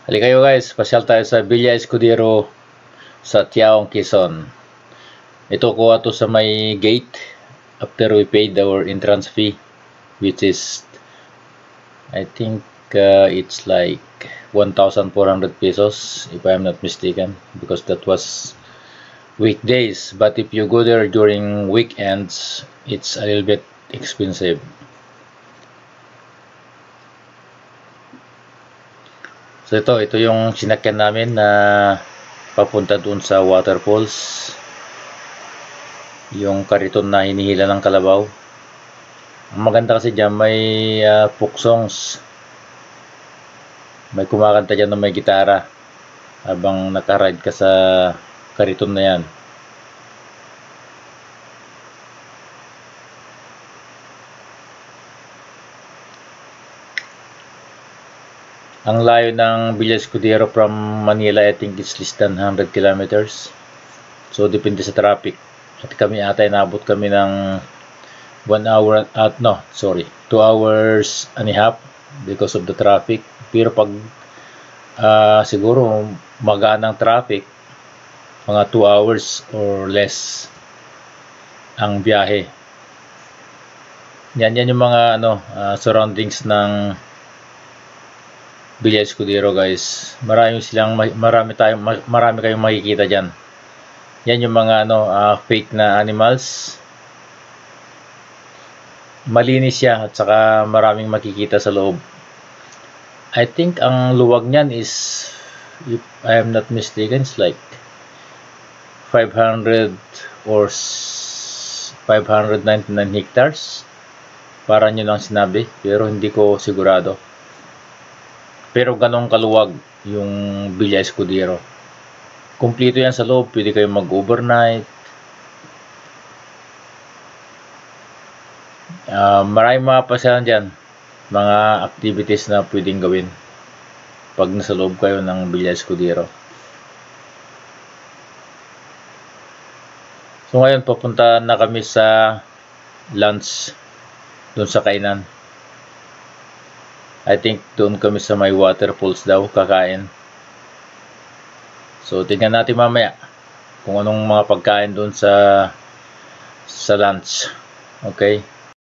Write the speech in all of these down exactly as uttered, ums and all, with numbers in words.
Halika kayo guys, pasyal tayo sa Villa Escudero sa Tiaong, Quezon. Ito kuha to sa may gate after we paid our entrance fee, which is I think uh, it's like one thousand four hundred pesos if I am not mistaken, because that was weekdays. But if you go there during weekends, it's a little bit expensive. So ito, ito yung sinakyan namin na papunta dun sa waterfalls. Yung kariton na hinihila ng kalabaw. Ang maganda kasi dyan, may uh, folk songs. May kumakanta dyan na may gitara habang nakaride ka sa kariton na yan. Ang layo ng Villa Escudero from Manila, I think it's less than one hundred kilometers. So depende sa traffic. At kami ata inabot kami ng one hour at no, sorry, two hours and a half because of the traffic. Pero pag uh, siguro magaan ang traffic, mga two hours or less ang biyahe. Yan yan yung mga ano uh, surroundings ng Villa Escudero guys. Marami silang marami tayong marami kayong makikita diyan. Yan yung mga ano uh, fake na animals. Malinis siya at saka maraming makikita sa loob. I think ang luwag niyan is, if I am not mistaken, it's like five hundred or five hundred ninety-nine hectares. Parang yun lang sinabi, pero hindi ko sigurado. Pero ganong kaluwag yung Villa Escudero. Kumpleto yan sa loob. Pwede kayong mag-overnight. Uh, maraming mga pasyalan dyan. Mga activities na pwedeng gawin pag nasa loob kayo ng Villa Escudero. So ngayon, papunta na kami sa lunch doon sa kainan. I think doon kami sa may waterfalls daw kakain. So tingnan natin mamaya kung anong mga pagkain doon sa sa lunch. Okay?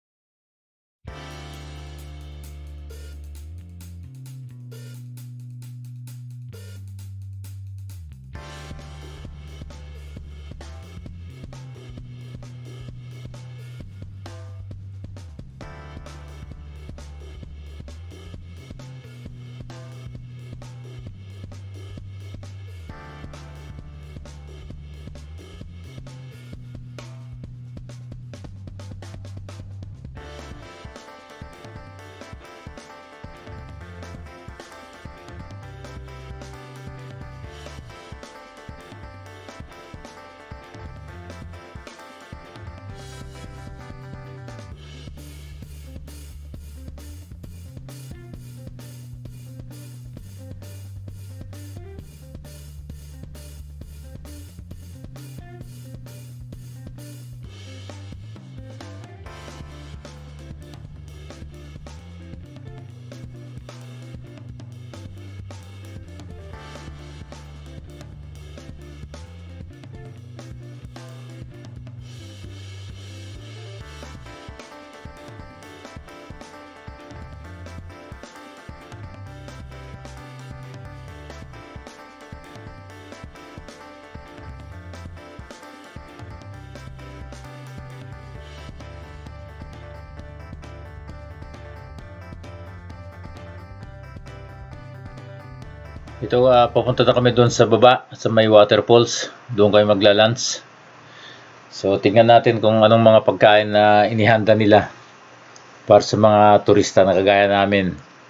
Ito, uh, papunta na kami doon sa baba, sa may waterfalls. Doon kayo magla-lunch. So, tingnan natin kung anong mga pagkain na inihanda nila para sa mga turista na kagaya namin.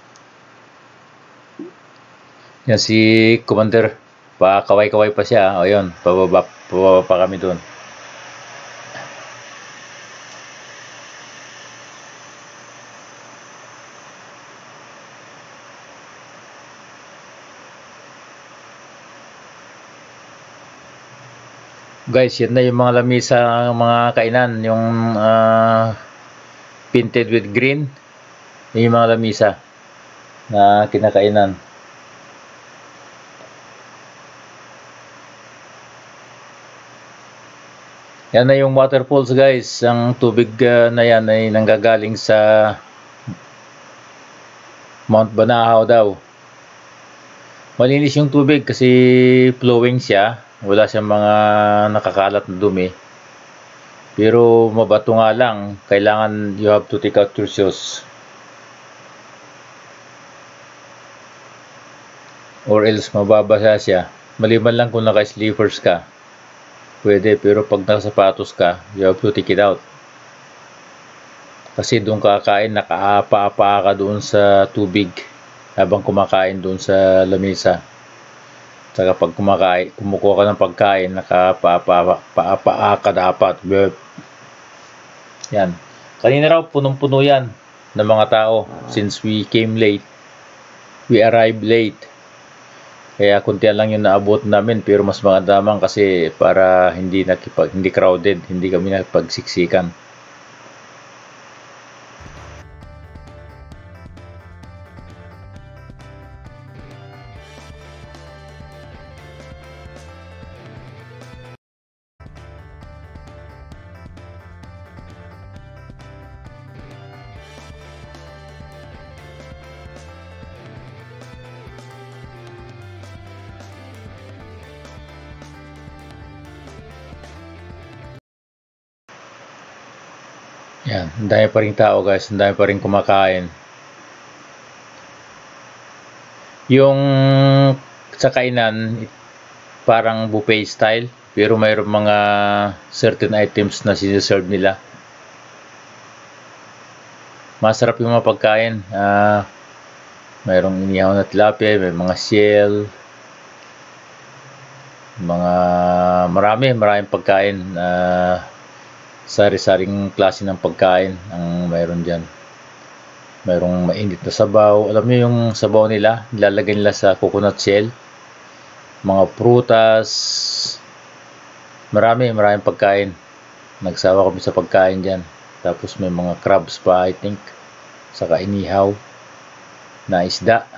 Yan si Commander. Pa-kaway-kaway pa siya. O yun, pababa, pababa pa kami doon. Guys, yan na yung mga lamisa, mga kainan, yung uh, painted with green. Yan yung mga lamisa na kinakainan. Yan na yung waterfalls guys. Ang tubig uh, na yan ay nanggagaling sa Mount Banahaw daw. Malinis yung tubig kasi flowing siya. Wala siyang mga nakakalat na dumi. Pero mabato nga lang. Kailangan you have to take out your shoes. Or else mababasa siya. Maliban lang kung naka-sleepers ka. Pwede, pero pag nakasapatos ka, you have to take it out. Kasi doon kakain, nakaapa-apa ka doon sa tubig habang kumakain doon sa lamesa. Saka pag kumakain, kumukuha ka ng pagkain, nakaapa-apa ka dapat. Yan. Kanina raw, punong-puno yan ng mga tao. Since we came late, we arrived late. Kaya kuntian lang yung naabot namin, pero mas maganda man kasi para hindi nakipag hindi crowded, hindi kami nakipagsiksikan. Yan, ang dami pa rin tao guys, ang dami pa rin kumakain. Yung sa kainan, parang buffet style, pero mayroong mga certain items na siniserve nila. Masarap yung mga pagkain. Uh, mayroong inihaw na tilapia, may mga shell, mga marami, maraming pagkain. Uh, sari-saring klase ng pagkain ang mayroon dyan. Mayroong mainit na sabaw. Alam niyo yung sabaw nila, nilalagay nila sa coconut shell. Mga prutas. Marami, maraming pagkain. Nagsawa kami sa pagkain dyan. Tapos may mga crabs pa, I think. Saka inihaw na isda.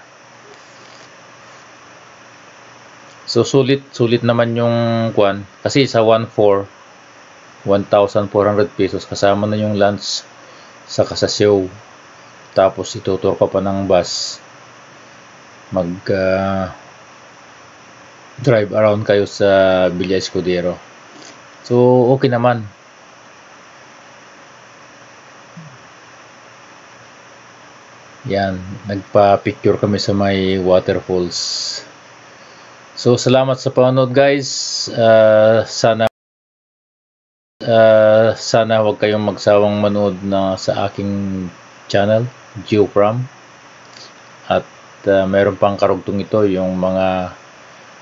So sulit, sulit naman yung kwan. Kasi sa one four, one thousand four hundred pesos kasama na yung lunch sa kasasyaw. Tapos itutur ka pa ng bus, mag uh, drive around kayo sa Villa Escudero. So okay naman. Yan, nagpa-picture kami sa may waterfalls. So salamat sa panonood guys. Uh, sana Uh, sana huwag kayong magsawang manood na sa aking channel, Geopram. At uh, mayroon pang karugtong ito, yung mga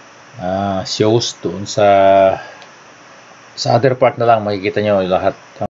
uh, shows doon sa sa other part na lang, makikita nyo lahat.